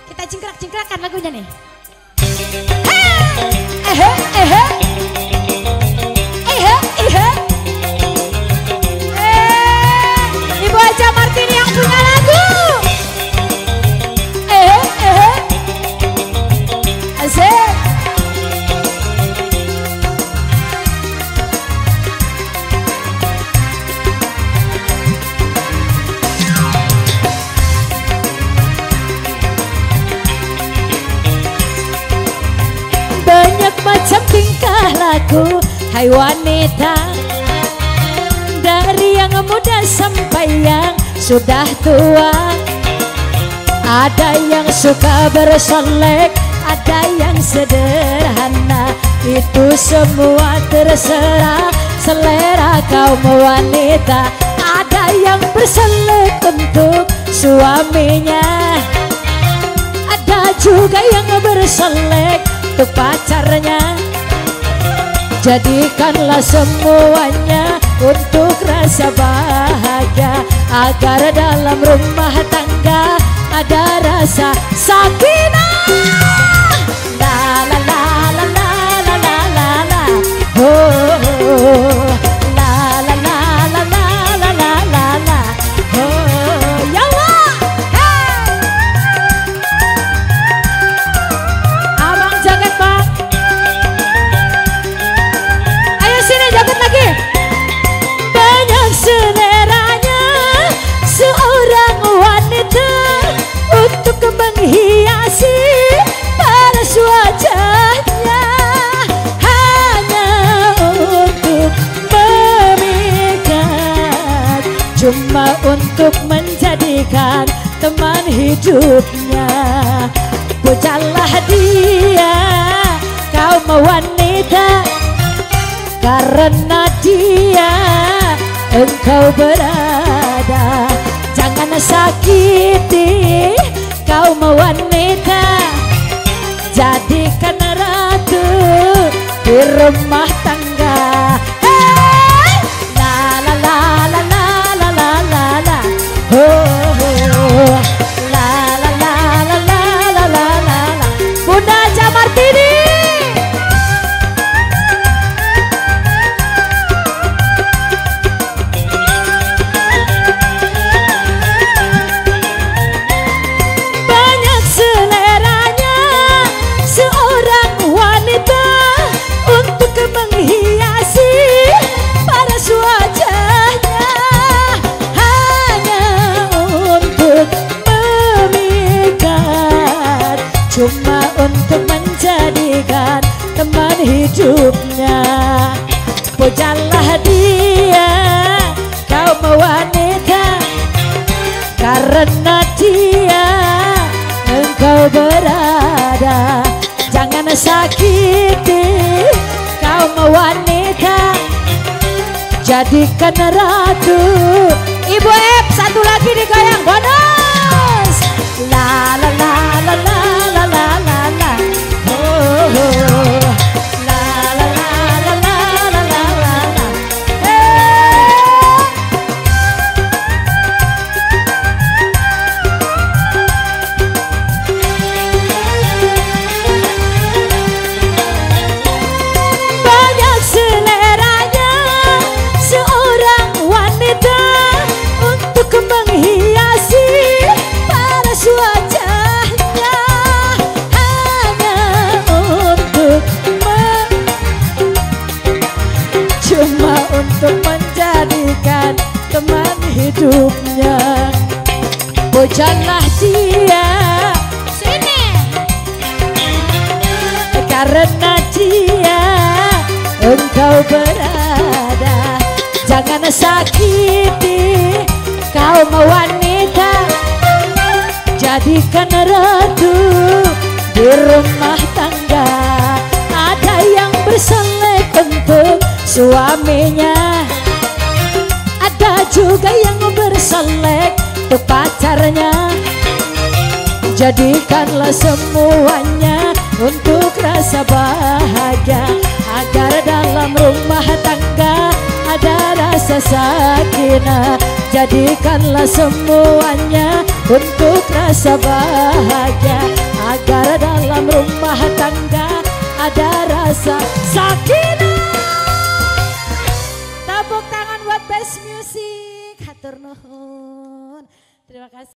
Kita cingkrak-cingkrakan lagunya nih. Ibu Aja Martini yang punya lagu. Asik. Banyak macam tingkah laku, hai wanita, dari yang muda sampai yang sudah tua. Ada yang suka bersolek, ada yang sederhana. Itu semua terserah selera kaum wanita. Ada yang bersolek untuk suaminya, ada juga yang bersolek untuk pacarnya. Jadikanlah semuanya untuk rasa bahagia, agar dalam rumah tangga ada rasa sakinah. La la la la la la la la la. Oh, la la la la la la la la la. Oh, ya Allah. Hey. Abang joget bang. Ayo sini joget lagi. Banyak seleranya seorang wanita untuk menghiasi paras wajahnya, hanya untuk memikat, cuma untuk menjadikan teman hidupnya. Pujalah dia kaum wanita, karena dia engkau berada. Jangan sakiti kaum wanita, jadikan ratu di rumah tangga. Hey! La la la la la la la la la. Oh, oh. La la la la la la la la la. Bunda Aja Martini. Cuma untuk menjadikan teman hidupnya. Pujalah dia kaum wanita, karena dia engkau berada. Jangan sakiti kaum wanita, jadikan ratu. Ibu Ep, satu lagi digoyang bonus. La la la la la la la la la. Oh, oh. La la la la la la la la la. Banyak seleranya seorang wanita untuk menghiasi paras wajahnya, hanya untuk cuma untuk menjadikan teman hidupnya. Pujalah dia sini, karena dia engkau berada. Jangan sakiti kaum wanita, jadikan ratu di rumah tangga. Ada yang bersolek untuk suaminya, ada juga yang bersolek untuk pacarnya. Jadikanlah semuanya untuk rasa bahagia, agar dalam rumah tangga ada rasa sakinah. Jadikanlah semuanya untuk rasa bahagia, agar dalam rumah tangga ada rasa sakinah. Tepuk tangan buat Best Music. Hatur nuhun. Terima kasih.